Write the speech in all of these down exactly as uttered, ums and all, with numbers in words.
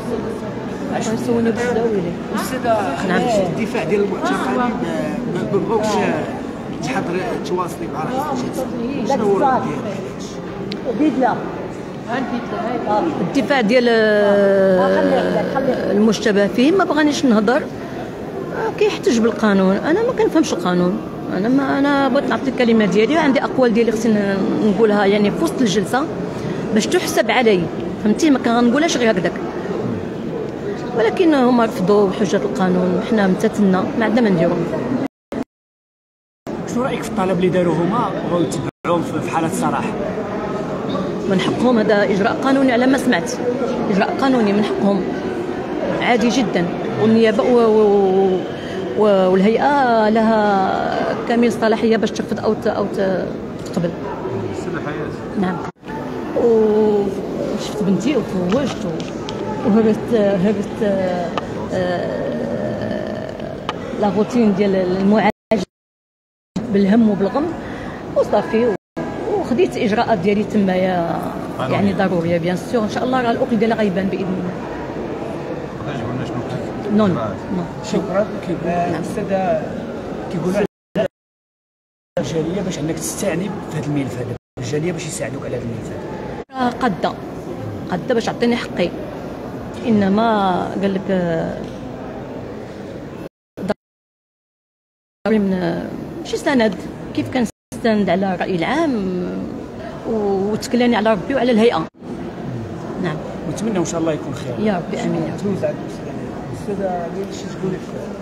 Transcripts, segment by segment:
يسولني بالزاويه. استاذه نعم. الدفاع ديال المعتقلين ما بغاوش تحضر تواصلي مع رئيس الجلسه، شنو هو الرد ديالك؟ الدفاع ديال المشتبه فيه ما بغانيش نهضر، كيحتج بالقانون. انا ما كنفهمش القانون، انا ما انا بغيت نعطي الكلمه ديالي، عندي اقوال ديالي خصني نقولها يعني في وسط الجلسه باش تحسب علي، فهمتي؟ ما كنقولهاش غير هكذاك، ولكن هما رفضوا بحجه القانون وحنا امتثلنا، ما عندنا ما نديرو. شنو رايك في الطلب اللي داروه هما بغاو يتبعوهم في حاله الصراحه؟ من حقهم، هذا اجراء قانوني على ما سمعت، اجراء قانوني من حقهم عادي جدا، والنيابه و... و... و... والهيئه لها كامل صلاحيه باش ترفض او ت... او تقبل. الصلاحيات. نعم. وشفت بنتي وفوجت وهرت هرت لا روتين ديال المعالجه بالهم وبالغم وصافي، وخديت اجراءات ديالي تمايا يعني ضروريه بيان سور. ان شاء الله راه الاكل ديالها غيبان باذن الله. نون نون. شكرا. استاذه كيقولوا الجاليه باش انك تستعني في هذا الملف هذا، الجاليه باش يساعدوك على هذا الملف هذا. راه قاده قاده باش تعطيني حقي، انما قال لك ضروري من شي سند، كيف كنستند على الراي العام وتكلاني على ربي وعلى الهيئه. نعم. نتمنى ان شاء الله يكون خير. يا ربي امين. يا رب. استاذه شنو تقولي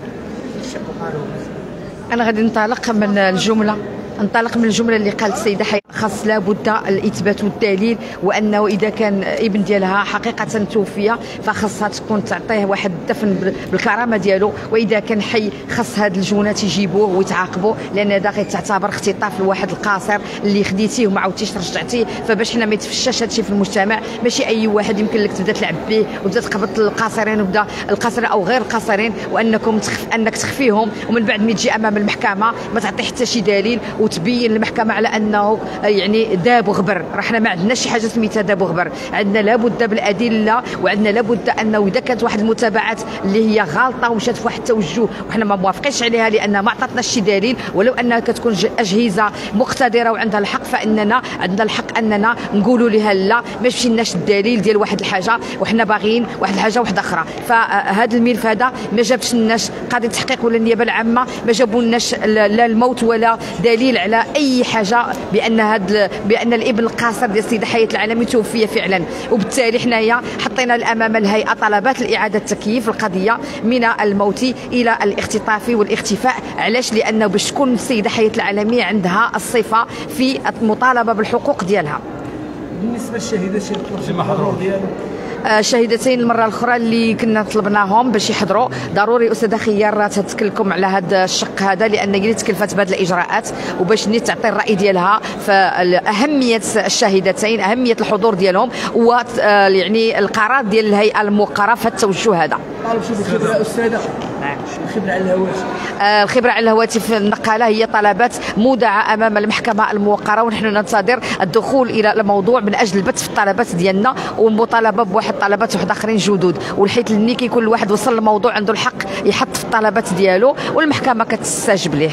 في الشق القانوني؟ انا غادي ننطلق من الجمله انطلق من الجمله اللي قالت السيده حي، خاص لابد الاثبات والدليل، وانه اذا كان ابن ديالها حقيقه توفي فخاصها تكون تعطيه واحد الدفن بالكرامه ديالو، واذا كان حي خاص هاد الجونات يجيبوه ويتعاقبوا، لان هذا غيتعتبر اختطاف لواحد القاصر اللي خديتيه وما عاودتيش رجعتيه. فباش حنا ما يتفشاش هادشي في المجتمع، ماشي اي واحد يمكن لك تبدا تلعب به وتبدا تقبض القاصرين وبدا القاصرين او غير القاصرين، وانكم تخف انك تخفيهم، ومن بعد ملي تجي امام المحكمه ما تعطي حتى شي دليل وتبين المحكمه على انه يعني داب وغبر. راه حنا ما عندناش شي حاجه سميتها داب وغبر، عندنا لابد بالادله، وعندنا لابد انه اذا كانت واحد المتابعات اللي هي غالطه ومشات في واحد التوجه وحنا ما موافقينش عليها لان ما عطاتناش شي دليل، ولو انها كتكون اجهزه مقتدره وعندها الحق، فاننا عندنا الحق اننا نقولوا لها لا ما مشيناش الدليل ديال واحد الحاجه وحنا باغيين واحد الحاجه واحده اخرى. فهذا الملف هذا ما جابش لناش قضيه تحقيق ولا النيابه العامه، ما جابوا لناش لا الموت ولا دليل على اي حاجه بان هذا بان الابن القاصر ديال السيده حياه العالمي توفي فعلا. وبالتالي حنايا حطينا امام الهيئه طلبات لاعاده تكييف القضيه من الموت الى الاختطاف والاختفاء. علاش؟ لانه باش تكون السيده حياه العالمي عندها الصفه في المطالبه بالحقوق ديالها. بالنسبه للشهيده شي طلب الحضور ديالو؟ الشهيدتين المره الاخرى اللي كنا طلبناهم باش يحضروا ضروري. استاذه خيار تتكلكم على هذا الشق هذا لان هي اللي تكلفت بهذه الاجراءات، وباش ني تعطي الراي ديالها فاهميه الشهيدتين، اهميه الحضور ديالهم، و يعني القرار ديال الهيئه الموقره في التوجه هذا. طالب شي بالخبره استاذه؟ نعم. الخبره على الهواتف. آه الخبره على الهواتف النقاله هي طلبات مودعه امام المحكمه الموقره، ونحن ننتظر الدخول الى الموضوع من اجل البت في الطلبات ديالنا والمطالبه بواحد طلبات واحد اخرين جدد، والحيت اللي كيكون الواحد وصل للموضوع عنده الحق يحط في الطلبات ديالو والمحكمه كتستجب ليه.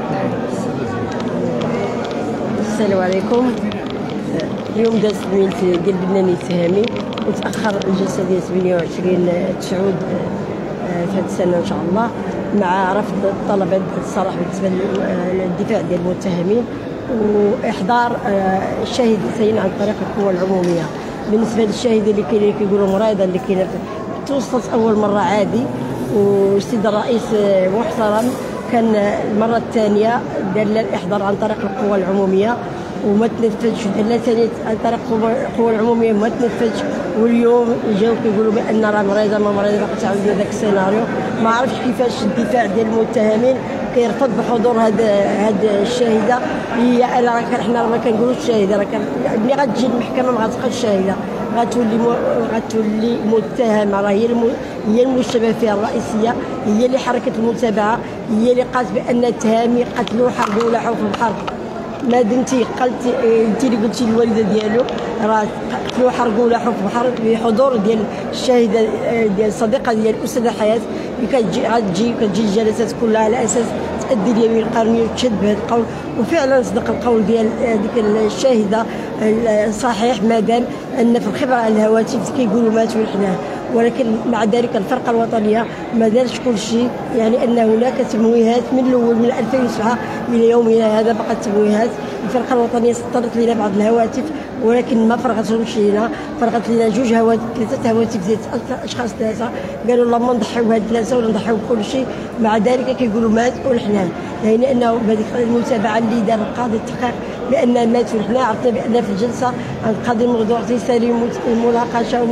السلام عليكم. اليوم داز الملف ديال بناني التهامي، وتاخر الجلسه ديال ثمانية وعشرين تشعود في هذه السنه ان شاء الله، مع رفض الطلبات الصراحه بالنسبه للدفاع ديال المتهمين واحضار الشاهدتين عن طريق القوى العموميه. بالنسبه للشاهد اللي كاين كيقولوا مريضه اللي كاينه توصلت اول مره عادي، والسيد الرئيس محترم كان المره الثانيه دار الاحضار عن طريق القوى العموميه وما تنفذش، دار ثاني عن طريق القوى العموميه ما تنفذش، واليوم جاو كيقولوا بان راه مريضه ما مريضه، باقي تعاودوا ذاك السيناريو. ما عرفتش كيفاش الدفاع ديال المتهمين كيرفض بحضور هاد هاد الشاهده. هي انا راه حنا ما كنقولوش الشاهده، راه ملي غتجي المحكمه ما غتبقاش شاهده، غتولي غتولي متهمه، راه هي هي المشتبه فيها الرئيسيه، هي اللي حركت المتابعه، هي اللي قالت بان التهامي قتلوا حرب ولاحوا في الحرب. ما دمتي قلتي انت اللي قلتي الوالده ديالو راه قتلوا حرقوا لاحوا بحضور ديال الشاهده ديال الصديقه ديال الاستاذه حياه اللي كتجي غتجي كتجي الجلسات كلها على اساس تأدي اليمين القانونيه وتشد بهذا القول. وفعلا صدق القول ديال ديك الشاهده صحيح مادام ان في الخبره على الهواتف كيقولوا ماتوا الحناه، ولكن مع ذلك الفرقه الوطنيه ما دارتش كل شيء، يعني ان هناك تمويهات من الاول من ألفين وسبعة الى يومنا هذا بقت تمويهات. الفرقه الوطنيه سطرت لنا بعض الهواتف ولكن ما فرغتهمش لينا، فرغت لنا جوج هواتف ثلاثه هواتف ديال اشخاص ثلاثه، قالوا اللهم نضحيو هاد الثلاثه ولا نضحيو بكل شيء. مع ذلك كيقولوا مات والحنان، يعني انه بهذيك المتابعه اللي دار القاضي التحقيق بان مات والحنان عرفنا بان في الجلسه القاضي الموضوع سالي المناقشه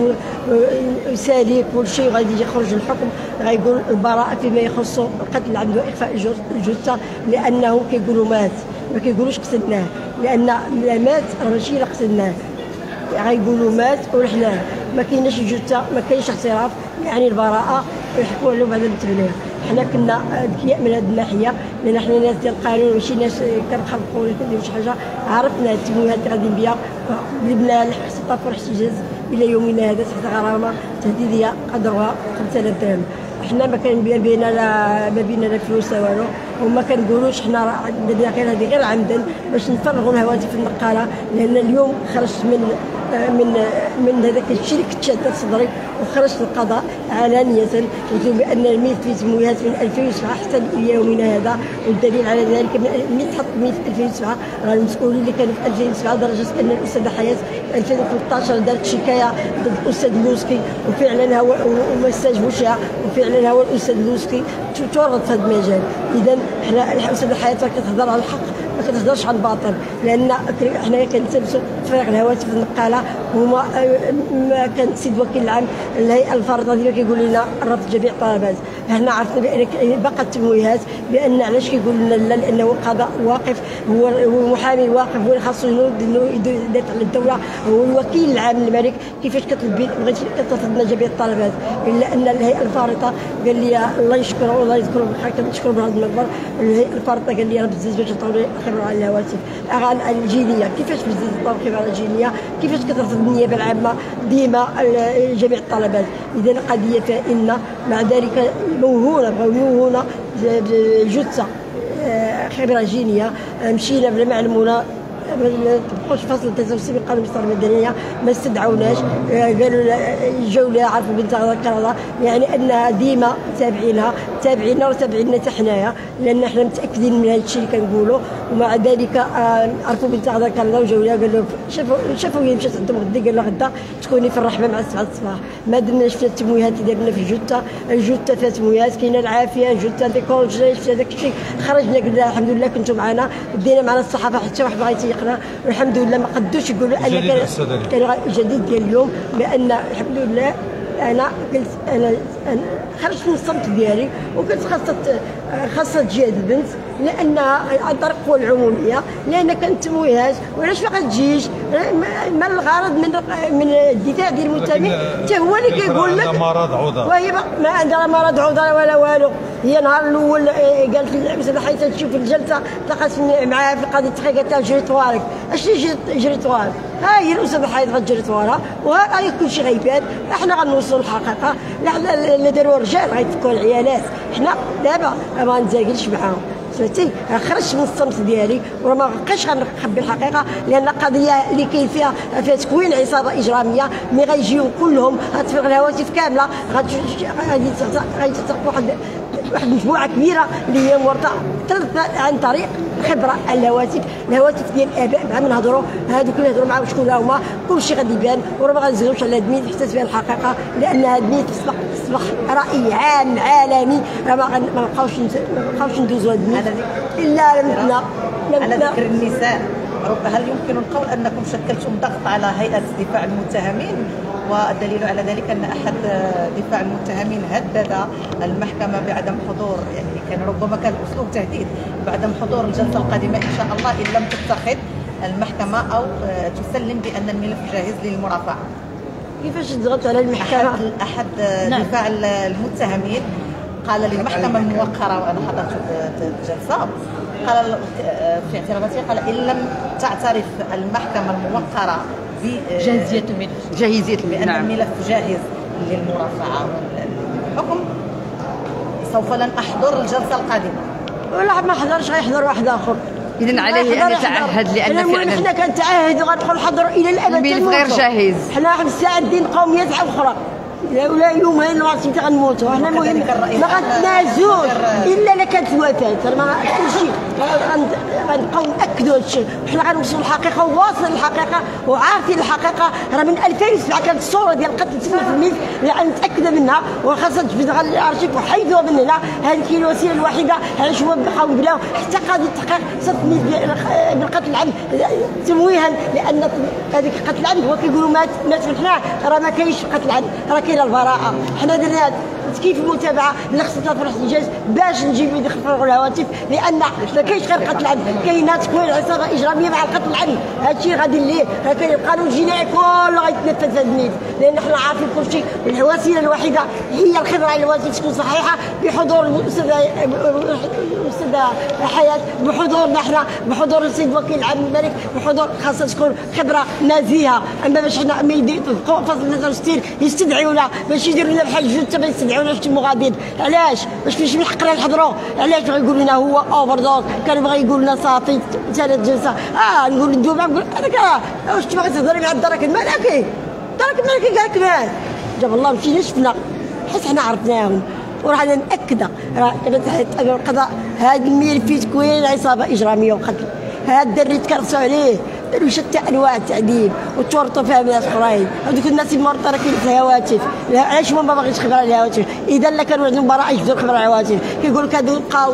وسالي كل شيء وغادي يخرج الحكم غيقول البراءه فيما يخص القتل عنده اخفاء الجثه، لانه كيقولوا مات ما كيقولوش قتلناه، لان مات راه ماشي الا قتلناه غيقولوا مات والحنان ما كايناش جثه ما كاينش اعتراف، يعني البراءه يحكموا عليهم بعد التبليغ. حنا كنا ذكياء من هذه الناحيه لان حنا ناس ديال القانون ماشي ناس كنخلقوا ولا كنديروا شي حاجه، عرفنا التمويهات اللي غاديين بها جبنا الاحتطاف والاحتجاز الى يومنا هذا تحت غرامه تهديديه قدرها خمسة آلاف درهم. حنا ما كان بينا لا ما بينا لا فلوس لا والو، وما كنقولوش حنا راه درنا غير هذه غير عمدا باش نفرغوا الهواتف النقاله، لان اليوم خرجت من من من هذاك الشيء اللي كنت شاده صدري وخرجت القضاء علانيه قلت بان الميت في تمويهات من ألفين وسبعة حتى يومنا هذا، والدليل على ذلك من تحط الميت في ألفين وسبعة راه المسؤولين اللي كانوا في ألفين وسبعة لدرجه ان الاستاذه حياه في ألفين وثلاثة عشر دارت شكايه ضد الاستاذ لوسكي، وفعلا هو وما استجابوش لها، وفعلا هو الاستاذ لوسكي تورط في هذا المجال. اذا حنا الاستاذه حياه كتهضر على الحق ما كتهضرش على الباطل، لان حنا كنتلبسوا تفريغ الهواتف النقاله هما ما كان السيد وكيل العام الهيئه الفارضه ديالو كيقول لنا رفض جميع الطلبات. حنا عرفنا بان باقا التمويهات بان علاش كيقول لنا لا، لانه القضاء واقف، هو المحامي واقف، هو اللي خاصو يدافع على الدوله، هو الوكيل العام للملك. كيفاش كتلبي بغيتي كترفض لنا جميع الطلبات؟ الا ان الهيئه الفارضه قال لي الله يشكره والله يذكره بالخير كنشكر بهذا المنبر، الهيئه الفارضه قال لي راه بزاف باش تعطوني خبره على الهواتف الجينيه. كيفاش بزاف تعطوني خبره الجينيه؟ كيفاش كترفض النيابه العامه ديما جميع الطلبات؟ اذا القضيه فإن مع ذلك موهونه بغاو يموهونا الجثه خبره جينيه، مشينا بلا معلمونا تبقوش فصل ثلاثة وستين من قانون المسطره المدنيه ما استدعوناش، قالوا الجوله عرفوا بنت كذا، يعني انها ديما تابعينها تابعينا وتابعينا حتى حنايا، لان حنا متاكدين من هذا الشيء اللي كنقولوا. ومع ذلك عرفوا بنت كذا وجوله قال لهم شافوا شافوا هي مشات عندهم غدا قال لها غدا تكوني في الرحبه مع السبعه الصباح. ما درنا شفنا التمويهات اللي دارنا في الجثه، الجثه فيها تمويهات كاينه العافيه الجثه ديكولجي شفنا داك الشيء خرجنا قلنا الحمد لله كنتوا معنا دينا معنا الصحافه حتى واحد بغا يتيقنا الحمد لله ما قدوش يقولوا ان كان كان جديد ديال اليوم بان الحمد لله. انا قلت انا, أنا خرجت من الصمت ديالي وقلت خاصها خاصها تجي هذه البنت لانها عن طريق القوى العموميه، لان كانت تمويهات وعلاش ما غتجيش؟ ما الغرض من من الدفاع ديال المتهم حتى هو اللي كيقول لك مرض عضال وهي ما عندها مرض عضال ولا والو. هي نهار الاول قالت لي الاستاذه حيث تشوف الجلسه تلاقات معاها في قضيه التحقيق قالت لها جري طوالك. اش جري طوال؟ ها هي الاستاذه حيث غتجري طوالها وها هي كلشي غيبان. احنا غنوصلوا للحقيقه، اللي داروا الرجال غيتفكوا العيالات، حنا دابا ما غنتزاكلش معاهم فهمتي. خرجت من الصمت ديالي وراه ما بقيتش غنخبي الحقيقه، لان القضيه اللي كاين فيها فيها تكوين عصابه اجراميه مي غيجيو كلهم غتفرغ الهواتف كامله غادي غادي واحد واحد مجموعه كبيره اللي هي مرتبطه عن طريق خبره الهواتف الهواتف ديال الاباء مع من هضروا هادوك اللي هضروا معاهم شكون هما كلشي غادي يبان، وراه ما غنزيدوش على هاد الميت حتى تبان الحقيقه، لان هاد الميت تصبح تصبح راي عام عالمي. راه ما نبقاوش ما نبقاوش ندوزوا هاد الميت الا لمتنا. على ذكر النساء، هل يمكن القول انكم شكلتم ضغط على هيئه دفاع المتهمين؟ والدليل على ذلك ان احد دفاع المتهمين هدد المحكمه بعدم حضور، يعني كان ربما كان اسلوب تهديد بعدم حضور الجلسه القادمه ان شاء الله ان لم تتخذ المحكمه او تسلم بان الملف جاهز للمرافعه. كيفاش تضغط على المحكمه؟ احد, أحد دفاع المتهمين قال للمحكمه الموقره وانا حضرت الجلسه قال في اعترافاته قال ان لم تعترف المحكمه الموقره بجاهزيه الملف جاهزيه بان نعم. الملف جاهز للمرافعه والحكم سوف لن احضر الجلسه القادمه. ولا ما حضرش غيحضر واحد اخر. اذا عليه ان يتعهد لان فعلا حنا كنتعاهدوا غنبقاو نحضروا الى الابد. الملف غير جاهز. حنا مستعدين قوميات اخرى ولا يومين الوقت تاع غنموتوا. حنا المهم ما غنتنازلوش الا الا كانت الوفاه. ما كلشي غنبقاو ناكدوا هذا الشيء. حنا غنوصلوا للحقيقه وواصلين للحقيقه وعارفين الحقيقه. راه من ألفين وسبعة كانت الصوره ديال القتل تم في الملف اللي متاكده منها وخاصها تجبد على الارشيف وحيدوها من هنا. هذه هي الوسيله الوحيده علاش هما بقاو بلاو حتى قاضي التحقيق صد بالقتل العمد تمويها لان هذيك القتل العمد هو كيقولوا مات مات من حنا. راه ما كاينش قتل العمد، راه كاينه البراءه. حنا درنا كيف المتابعه اللي خصنا في الاحتجاج باش نجيب يدخلوا الهواتف لان ما كاينش غير قتل العمد، كاينه تكوين عصابه اجراميه مع القتل العمد. هذا الشيء غادي ليه راه كاين القانون الجنائي كله غيتنفذ في هذا الميت لان حنا عارفين كل شيء. والوسيله الوحيده هي الخبره على الهواتف تكون صحيحه بحضور الاستاذه الاستاذه حياه، بحضورنا حنا، بحضور السيد وكيل العام الملك، بحضور خاصها تكون خبره نزيهه. اما باش حنا ما يديروا فصل ثلاثة وستين يستدعيونا باش يديروا لنا بحال الجثه ما يستدعيونا في المغادير. علاش؟ باش فاش من حقنا نحضروا. علاش بغا يقولوا لنا هو اوفر دوز؟ كانوا بغا يقولوا لنا صافي ثلاث جلسه. اه نقول الدوبه نقول هذاك واش تبغي تهضري مع الدرك الملكي؟ الدرك الملكي قال لك مات جاب الله مشينا شفنا حيت حنا عرفناهم ورانا مأكده راه القضاء هذا الملف فيه تكوين عصابه اجراميه وقتل. هذا الدري تكرسوا عليه داروا شتى انواع التعذيب وتورطوا فيها ناس اخرين. هذوك الناس المورطه راه كاين في الهواتف. علاش هما ما باغيش خبره على الهواتف؟ اذا لا كانوا عندهم براءه يجبدوا الخبره على الهواتف. كيقول لك هذو بقاو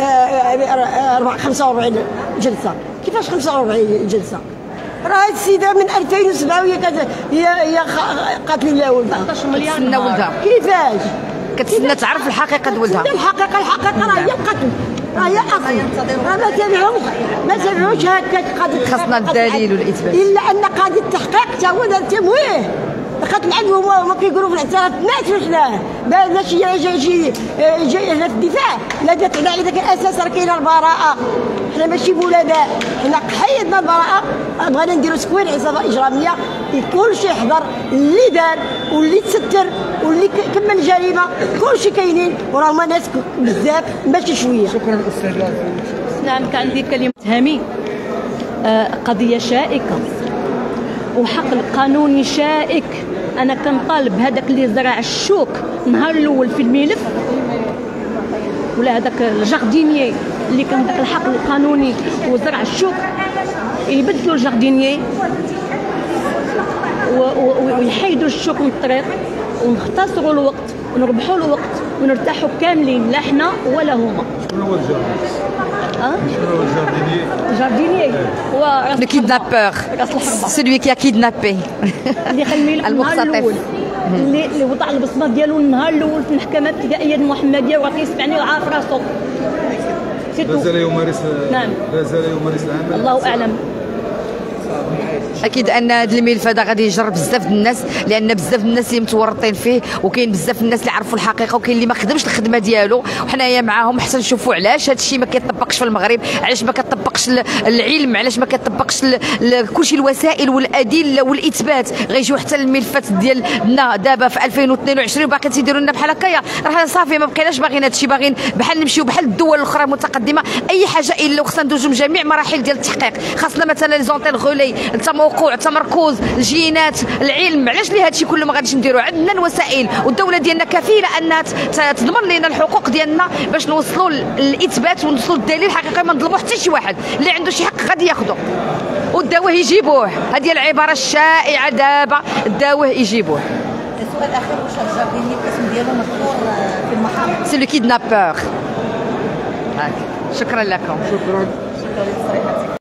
خمسة وأربعين جلسه. كيفاش خمسة وأربعين جلسه؟ راه هاد السيده من ألفين وسبعة وهي هي هي قاتله لها ولدها. كتسنى ولدها. كيفاش؟ كتسنى تعرف الحقيقه ديال ولدها. الحقيقه الحقيقه راه هي القتل. راه هي اصلا راه ما تابعوش ما تابعوش هكا قاضي. خاصنا الدليل والاثبات. الا ان قاضي التحقيق تا هو دار تمويه. قتل عندهم هما كيقولوا في الاعتراف مات وحناه ماشي جاي جاي جاي هنا في الدفاع. لا دات على اذا كان اساس راه كاينه البراءه. حنا ماشي بولداء، حنا حيدنا البراءه. بغينا نديروا تكوين عصابه اجراميه كلشي يحضر اللي دار واللي تستر واللي كمل الجريمه كلشي كاينين وراه هما ناس بزاف ماشي شويه. شكرا استاذه. نعم كان عندي كلمه هامي. آه قضيه شائكه وحق القانوني شائك. انا كنطالب هذاك اللي زرع الشوك النهار الاول في الملف ولا هذاك الجاردينيي اللي كان داك الحق القانوني وزرع الشوك يبدلوا الجاردينيي ويحيدوا الشوك من الطريق ونختصروا الوقت ونربحوا الوقت ونرتاحوا كاملين لا حنا ولا هما. شنو هو الجاردينيي؟ اه شنو هو الجاردينيي؟ الجاردينيي هو Le kidnappeur, celui qui a kidnappé. اللي خلي النهار الاول اللي اللي وضع البصمه ديالو النهار الاول في المحكمه الابتدائيه المحمديه وراه كيسمعني وعارف راسو. لا زال يمارس نعم لا زال يمارس العمل. الله اعلم. اكيد ان هذا الملف هذا غادي يجر بزاف الناس لان بزاف الناس اللي متورطين فيه وكاين بزاف الناس اللي عرفوا الحقيقه وكاين اللي ما خدمش الخدمه ديالو. وحنايا معاهم حتى نشوفوا علاش هذا الشيء ما كيطبقش في المغرب، علاش ما كيطبقش العلم، علاش ما كيطبقش كلشي الوسائل والادله والاثبات. غيجيو حتى الملفات ديالنا دابا في ألفين واثنين وعشرين وباقي تيديروا لنا بحال هكايا. راه صافي ما بقيناش باغيين هذا الشيء، باغيين بحال نمشيو بحال الدول الاخرى المتقدمه. اي حاجه الا خصنا ندوزو من جميع مراحل ديال التحقيق. خاصنا مثلا لي زونتيل غولي التموقع التمركز الجينات العلم. علاش لي هادشي كله ما غاديش نديروه؟ عندنا الوسائل والدوله ديالنا كفيله انها تضمن لنا الحقوق ديالنا باش نوصلوا للاثبات ونوصلوا للدليل الحقيقي. ما نظلموا حتى شي واحد اللي عنده شي حق غادي ياخذه وداوه يجيبوه. هذه العباره الشائعه دابا داوه يجيبوه. السؤال الاخير واش الجارديني الاسم ديالو مذكور في المحاضر؟ سي لو كيدنابور. شكرا لكم. شكرا. شكرا لتصريحاتك.